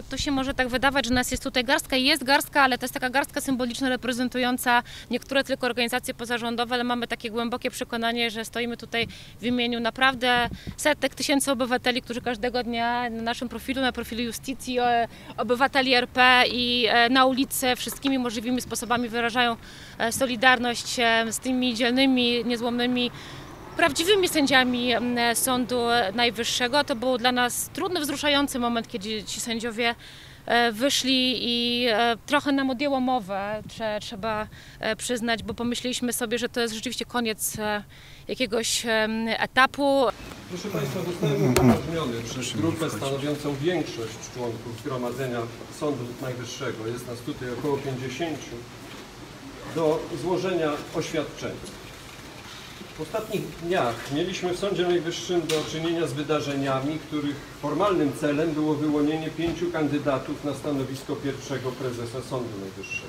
to się może tak wydawać, że nas jest tutaj garstka i jest garstka, ale to jest taka garstka symboliczna, reprezentująca niektóre tylko organizacje pozarządowe, ale mamy takie głębokie przekonanie, że stoimy tutaj w imieniu naprawdę setek tysięcy obywateli, którzy każdego dnia na naszym profilu, na profilu Iustitii, obywateli RP i na ulicy wszystkimi możliwymi sposobami wyrażają solidarność z tymi dzielnymi, niezłomnymi, prawdziwymi sędziami Sądu Najwyższego. To był dla nas trudny, wzruszający moment, kiedy ci sędziowie wyszli i trochę nam odjęło mowę, trzeba przyznać, bo pomyśleliśmy sobie, że to jest rzeczywiście koniec jakiegoś etapu. Proszę Państwa, zostałem upoważniony przez grupę stanowiącą większość członków Zgromadzenia Sądu Najwyższego, jest nas tutaj około 50, do złożenia oświadczenia. W ostatnich dniach mieliśmy w Sądzie Najwyższym do czynienia z wydarzeniami, których formalnym celem było wyłonienie 5 kandydatów na stanowisko pierwszego prezesa Sądu Najwyższego.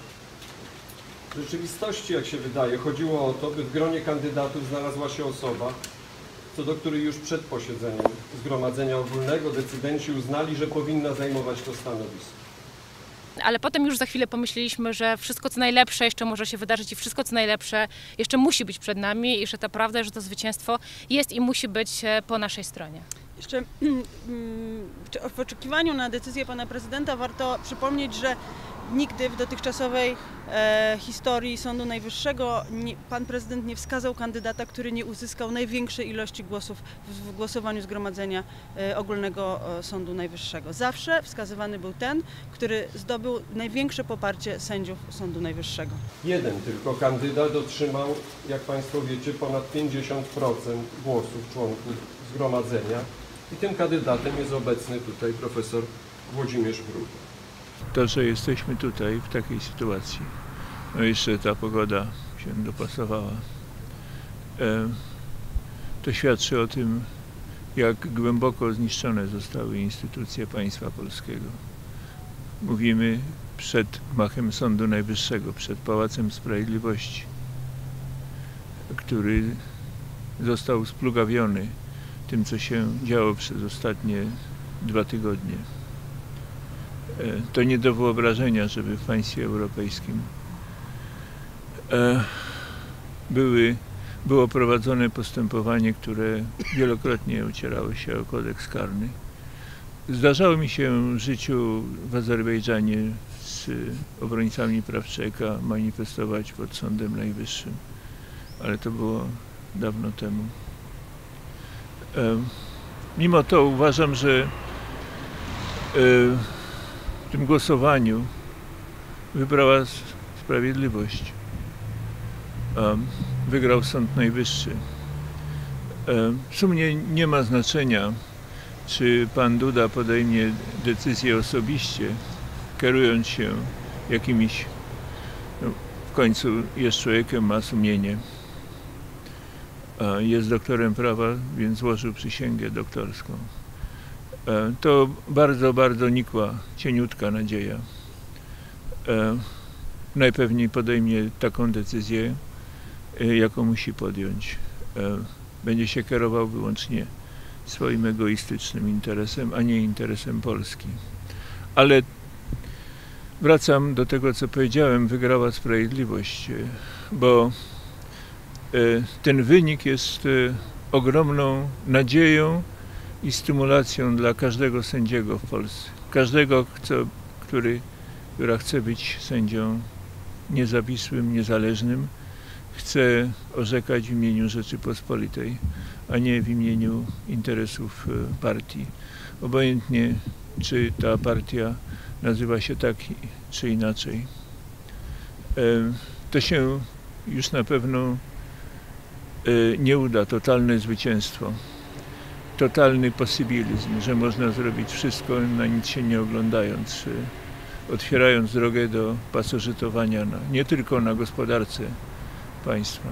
W rzeczywistości, jak się wydaje, chodziło o to, by w gronie kandydatów znalazła się osoba, co do której już przed posiedzeniem Zgromadzenia Ogólnego decydenci uznali, że powinna zajmować to stanowisko. Ale potem już za chwilę pomyśleliśmy, że wszystko co najlepsze jeszcze może się wydarzyć i wszystko co najlepsze jeszcze musi być przed nami i że ta prawda, że to zwycięstwo jest i musi być po naszej stronie. Jeszcze w oczekiwaniu na decyzję pana prezydenta warto przypomnieć, że nigdy w dotychczasowej historii Sądu Najwyższego pan prezydent nie wskazał kandydata, który nie uzyskał największej ilości głosów w głosowaniu Zgromadzenia Ogólnego Sądu Najwyższego. Zawsze wskazywany był ten, który zdobył największe poparcie sędziów Sądu Najwyższego. Jeden tylko kandydat otrzymał, jak Państwo wiecie, ponad 50% głosów członków Zgromadzenia i tym kandydatem jest obecny tutaj profesor Włodzimierz Bruda. To, że jesteśmy tutaj w takiej sytuacji, no jeszcze ta pogoda się dopasowała, to świadczy o tym, jak głęboko zniszczone zostały instytucje państwa polskiego. Mówimy przed gmachem Sądu Najwyższego, przed Pałacem Sprawiedliwości, który został splugawiony tym, co się działo przez ostatnie 2 tygodnie. To nie do wyobrażenia, żeby w państwie europejskim było prowadzone postępowanie, które wielokrotnie ocierało się o kodeks karny. Zdarzało mi się w życiu w Azerbejdżanie z obrońcami praw człowieka manifestować pod Sądem Najwyższym, ale to było dawno temu. Mimo to uważam, że w tym głosowaniu wybrała sprawiedliwość. Wygrał Sąd Najwyższy. W sumie nie ma znaczenia, czy pan Duda podejmie decyzję osobiście, kierując się jakimiś, w końcu jest człowiekiem, ma sumienie. Jest doktorem prawa, więc złożył przysięgę doktorską. To bardzo, bardzo nikła, cieniutka nadzieja. Najpewniej podejmie taką decyzję, jaką musi podjąć. Będzie się kierował wyłącznie swoim egoistycznym interesem, a nie interesem Polski. Ale wracam do tego, co powiedziałem, wygrała sprawiedliwość, bo ten wynik jest ogromną nadzieją i stymulacją dla każdego sędziego w Polsce. Każdego, która chce być sędzią niezawisłym, niezależnym, chce orzekać w imieniu Rzeczypospolitej, a nie w imieniu interesów partii. Obojętnie, czy ta partia nazywa się tak, czy inaczej. To się już na pewno nie uda, totalne zwycięstwo. Totalny posibilizm, że można zrobić wszystko, na nic się nie oglądając, otwierając drogę do pasożytowania nie tylko na gospodarce państwa.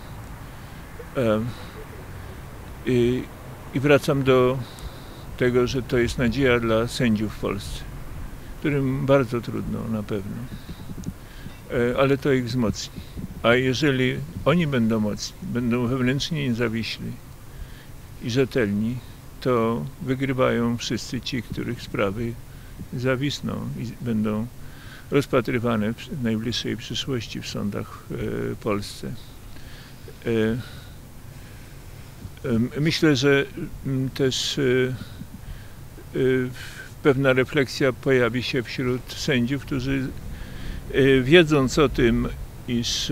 I wracam do tego, że to jest nadzieja dla sędziów w Polsce, którym bardzo trudno na pewno, ale to ich wzmocni. A jeżeli oni będą mocni, będą wewnętrznie niezawiśli i rzetelni, to wygrywają wszyscy ci, których sprawy zawisną i będą rozpatrywane w najbliższej przyszłości w sądach w Polsce. Myślę, że też pewna refleksja pojawi się wśród sędziów, którzy wiedząc o tym, iż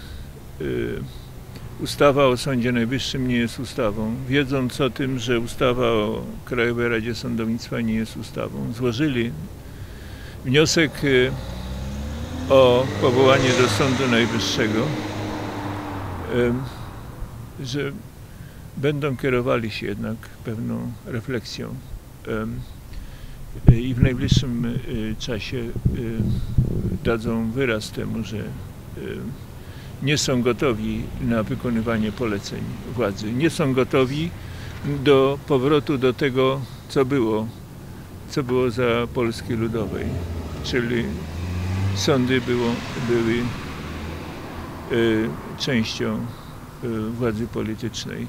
ustawa o Sądzie Najwyższym nie jest ustawą, wiedząc o tym, że ustawa o Krajowej Radzie Sądownictwa nie jest ustawą, złożyli wniosek o powołanie do Sądu Najwyższego, że będą kierowali się jednak pewną refleksją i w najbliższym czasie dadzą wyraz temu, że nie są gotowi na wykonywanie poleceń władzy. Nie są gotowi do powrotu do tego, co było za Polski Ludowej, czyli sądy były częścią władzy politycznej.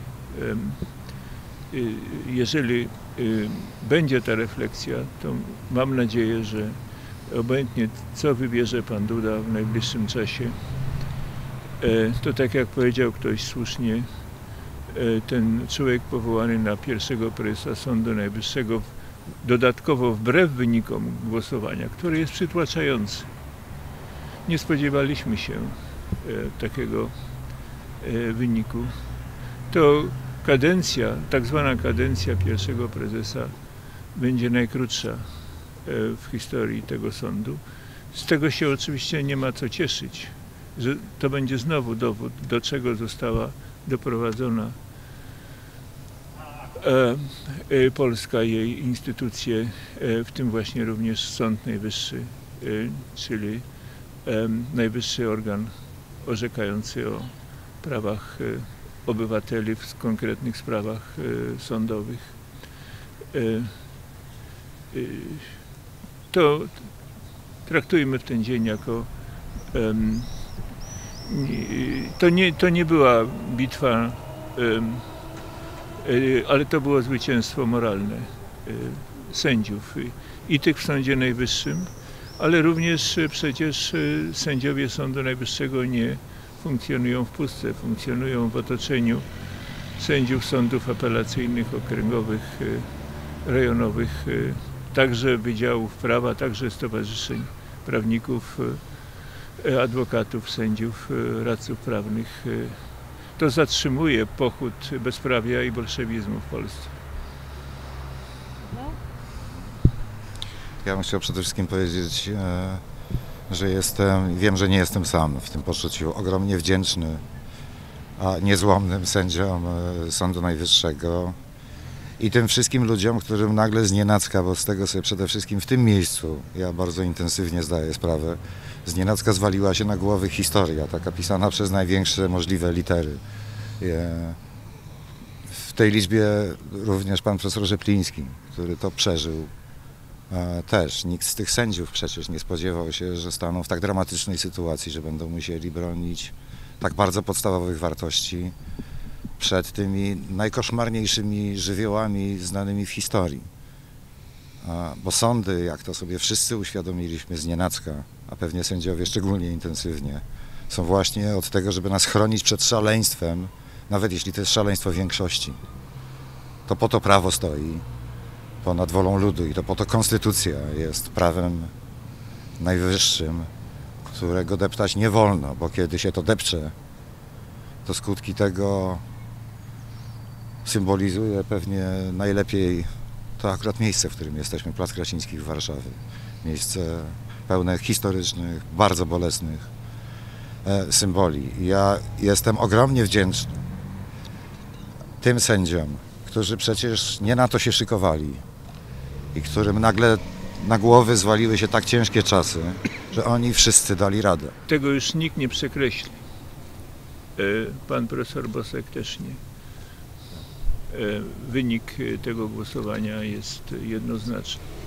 Jeżeli będzie ta refleksja, to mam nadzieję, że obojętnie co wybierze pan Duda w najbliższym czasie, to tak jak powiedział ktoś słusznie, ten człowiek powołany na pierwszego prezesa Sądu Najwyższego, dodatkowo wbrew wynikom głosowania, który jest przytłaczający. Nie spodziewaliśmy się takiego wyniku. To kadencja, tak zwana kadencja pierwszego prezesa będzie najkrótsza w historii tego sądu. Z tego się oczywiście nie ma co cieszyć, że to będzie znowu dowód, do czego została doprowadzona Polska, jej instytucje, w tym właśnie również Sąd Najwyższy, czyli najwyższy organ orzekający o prawach obywateli w konkretnych sprawach sądowych. To traktujmy ten dzień jako to nie była bitwa, ale to było zwycięstwo moralne sędziów i tych w Sądzie Najwyższym, ale również przecież sędziowie Sądu Najwyższego nie funkcjonują w pustce, funkcjonują w otoczeniu sędziów sądów apelacyjnych, okręgowych, rejonowych, także wydziałów prawa, także stowarzyszeń prawników, adwokatów, sędziów, radców prawnych. To zatrzymuje pochód bezprawia i bolszewizmu w Polsce. Ja bym chciał przede wszystkim powiedzieć, że wiem, że nie jestem sam w tym poczuciu, ogromnie wdzięczny niezłomnym sędziom Sądu Najwyższego i tym wszystkim ludziom, którym nagle znienacka, bo z tego sobie przede wszystkim w tym miejscu, ja bardzo intensywnie zdaję sprawę, znienacka zwaliła się na głowy historia, taka pisana przez największe możliwe litery. W tej liczbie również pan profesor Rzepliński, który to przeżył. Też nikt z tych sędziów przecież nie spodziewał się, że staną w tak dramatycznej sytuacji, że będą musieli bronić tak bardzo podstawowych wartości przed tymi najkoszmarniejszymi żywiołami znanymi w historii. Bo sądy, jak to sobie wszyscy uświadomiliśmy znienacka, a pewnie sędziowie szczególnie intensywnie, są właśnie od tego, żeby nas chronić przed szaleństwem, nawet jeśli to jest szaleństwo większości. To po to prawo stoi ponad wolą ludu i to po to konstytucja jest prawem najwyższym, którego deptać nie wolno, bo kiedy się to depcze, to skutki tego symbolizuje pewnie najlepiej to akurat miejsce, w którym jesteśmy, Plac Krasińskich w Warszawie. Miejsce pełne historycznych, bardzo bolesnych symboli. Ja jestem ogromnie wdzięczny tym sędziom, którzy przecież nie na to się szykowali i którym nagle na głowy zwaliły się tak ciężkie czasy, że oni wszyscy dali radę. Tego już nikt nie przekreśli. Pan profesor Bosek też nie. Wynik tego głosowania jest jednoznaczny.